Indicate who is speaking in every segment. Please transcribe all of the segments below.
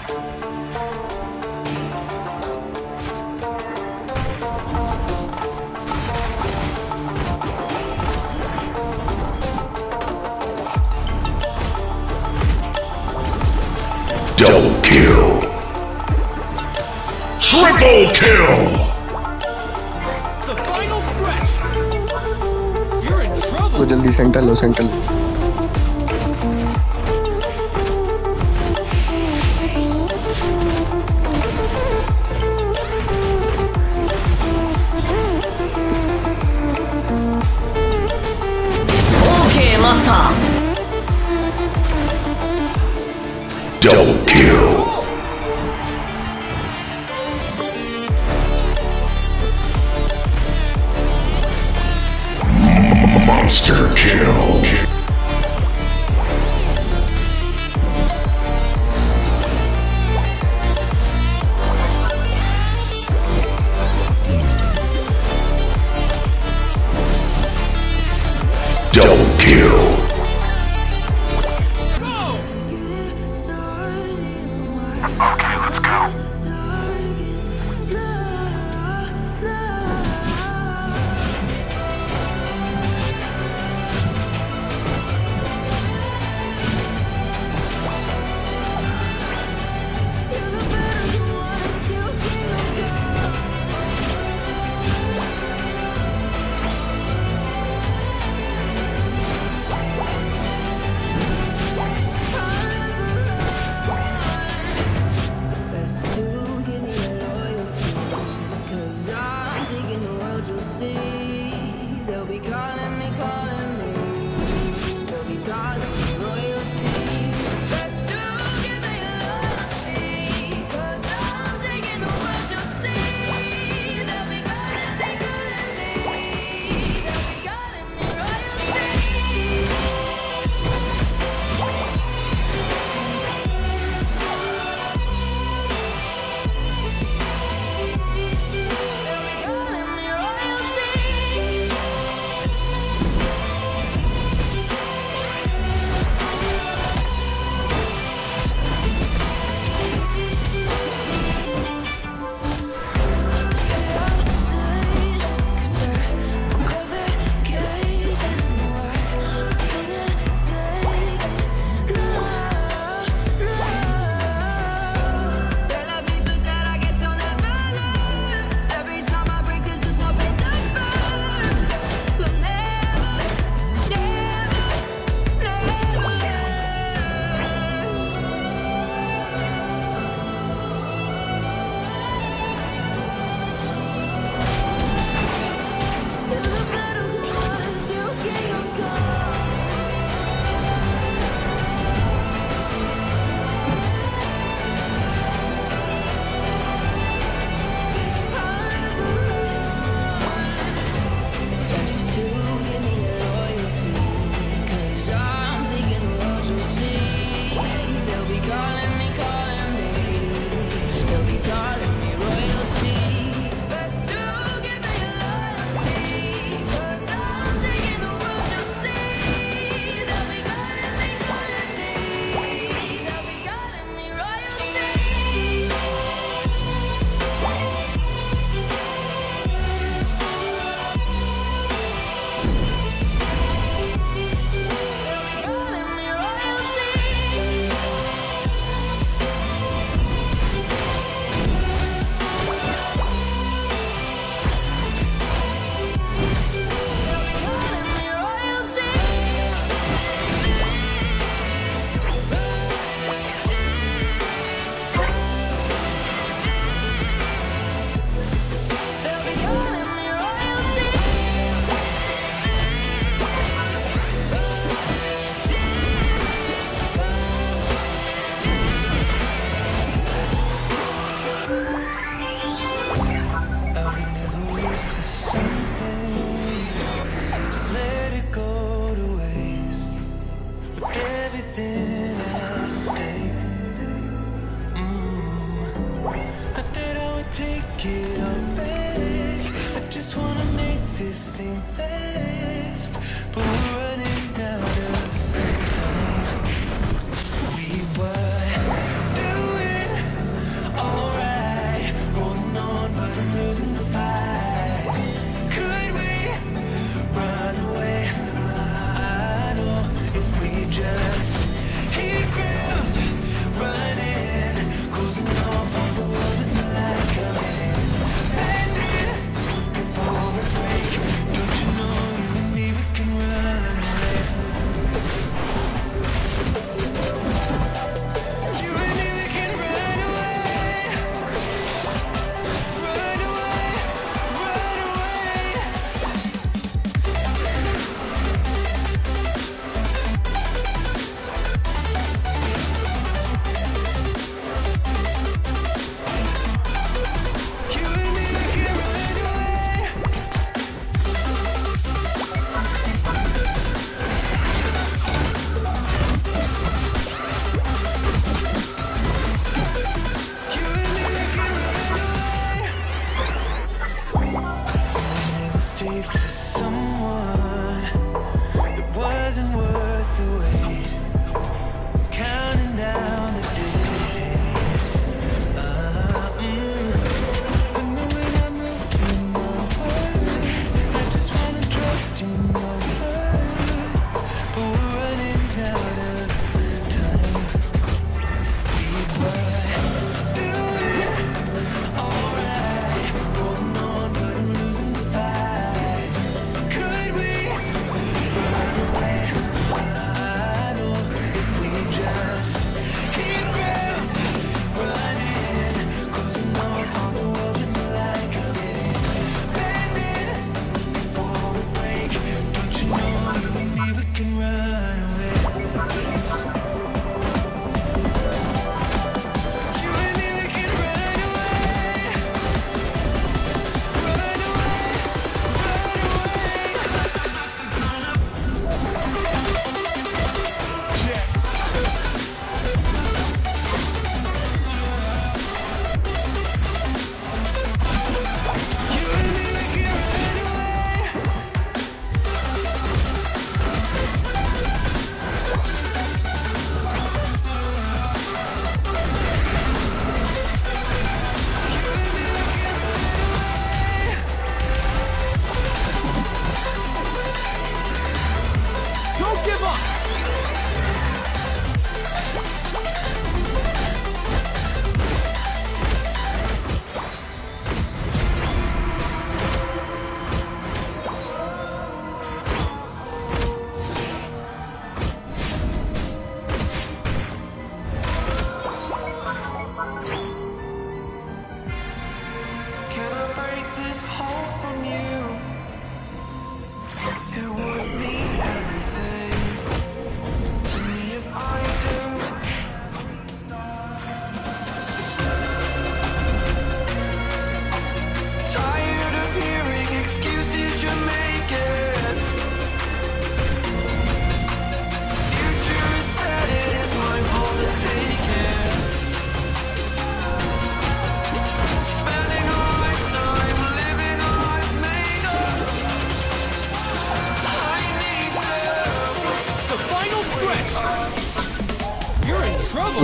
Speaker 1: Double kill. Triple kill.
Speaker 2: The final stretch. You're in trouble.
Speaker 3: तो जल्दी centre लो centre लो.
Speaker 4: Okay, master.
Speaker 1: Double kill. Monster kill. Double kill. Okay, let's go.
Speaker 5: There's too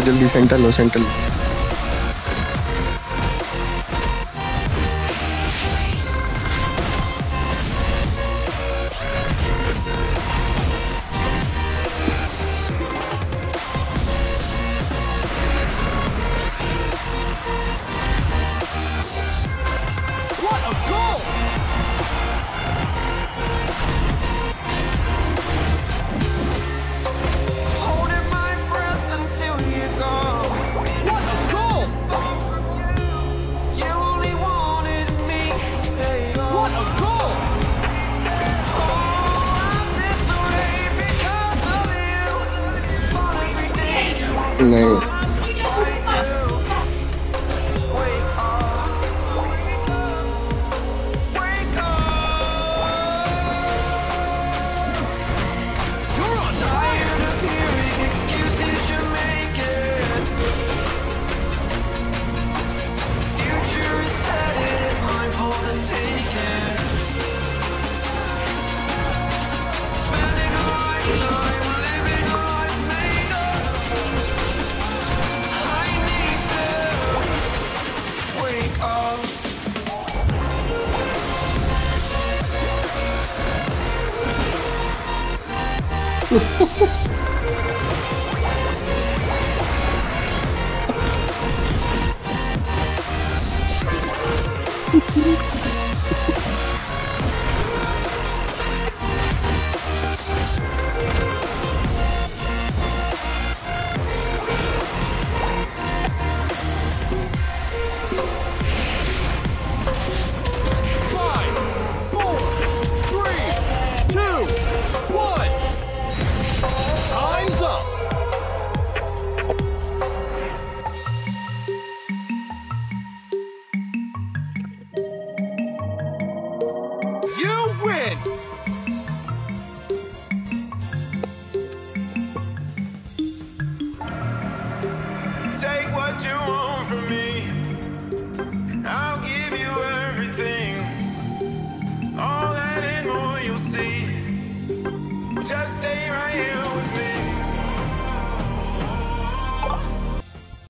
Speaker 3: जल्दी centre लो centre लो।
Speaker 2: What a goal!
Speaker 4: Holding my breath until you go.
Speaker 2: What a goal!
Speaker 4: You only wanted me to stay on.
Speaker 2: What a goal!
Speaker 4: Oh, I'm this way because of you. For every day you
Speaker 3: नहीं
Speaker 4: despite you. Wake up. Wake up.
Speaker 2: You're on time!
Speaker 4: Tired of hearing excuses you're making. Future is set, it is mine for the taking. Spending a lifetime living life made up. I need to wake up.
Speaker 2: Five, 4, 3, 2, 1. Time's up. You win.
Speaker 4: Take what you want from me. I'll give you everything. All that and more you'll see. Just stay right here